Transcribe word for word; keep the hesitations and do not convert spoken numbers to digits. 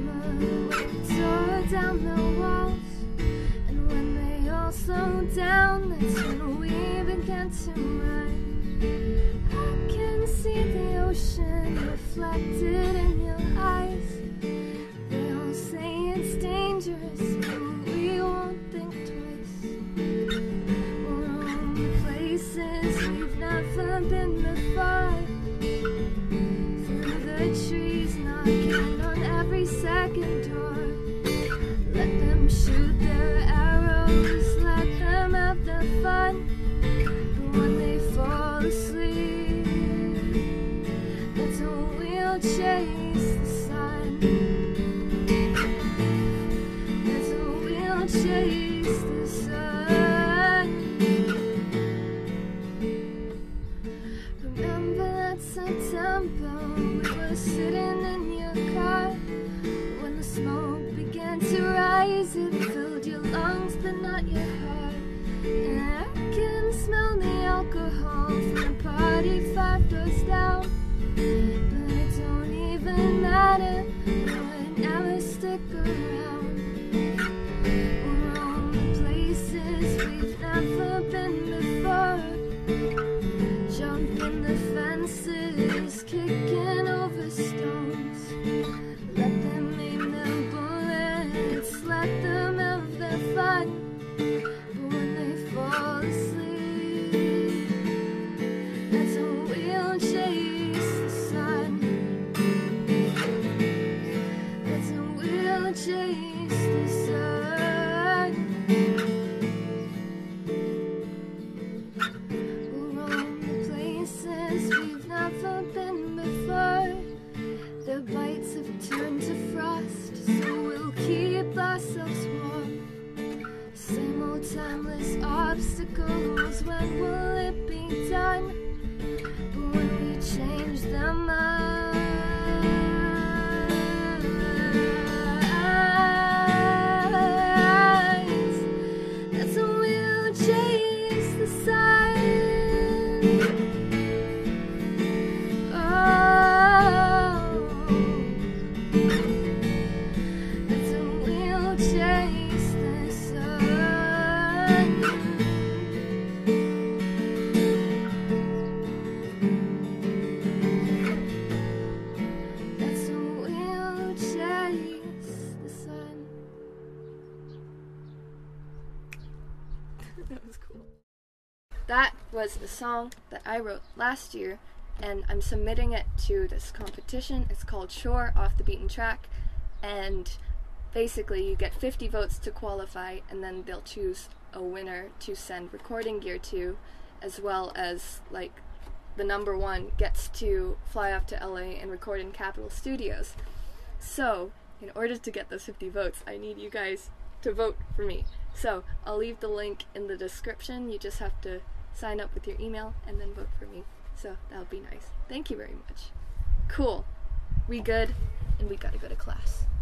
remember when we tore down the walls, and when they all slowed down, that's when we began to run. I can see the ocean reflected in your eyes. They all say it's dangerous, but we won't think twice. We're on places we've never been before, through the trees, knocking on every second door. Let them shoot their arrows, let them have their fun. But when they fall asleep, that's when we'll chase the sun. That's when we'll chase the sun. Remember that September we were sitting in your car, when the smoke began to rise, it filled your lungs but not your heart. And I can smell the alcohol from the party five doors down, but it don't even matter, we would never stick around. We're on the places we've never been before, jumping the fences, kicking over stones. Let them aim their bullets, let them have their fun. But when they fall asleep, that's when we'll chase the sun. That's when we'll chase the sun. We're on the places we've never been before. Their bites have turned to frost, so we'll keep ourselves warm. Same old timeless obstacles, when will it be done? But when we change their minds, that's when we'll chase the sun. Oh, that's when we'll chase the sun. That's when we'll chase the sun. That was cool. That was a song that I wrote last year, and I'm submitting it to this competition. It's called Shore Off the Beaten Track, and basically you get fifty votes to qualify, and then they'll choose a winner to send recording gear to, as well as, like, the number one gets to fly off to L A and record in Capitol Studios. So, in order to get those fifty votes, I need you guys to vote for me. So, I'll leave the link in the description. You just have to sign up with your email and then vote for me. So, that would be nice. Thank you very much. Cool. We good, and we gotta go to class.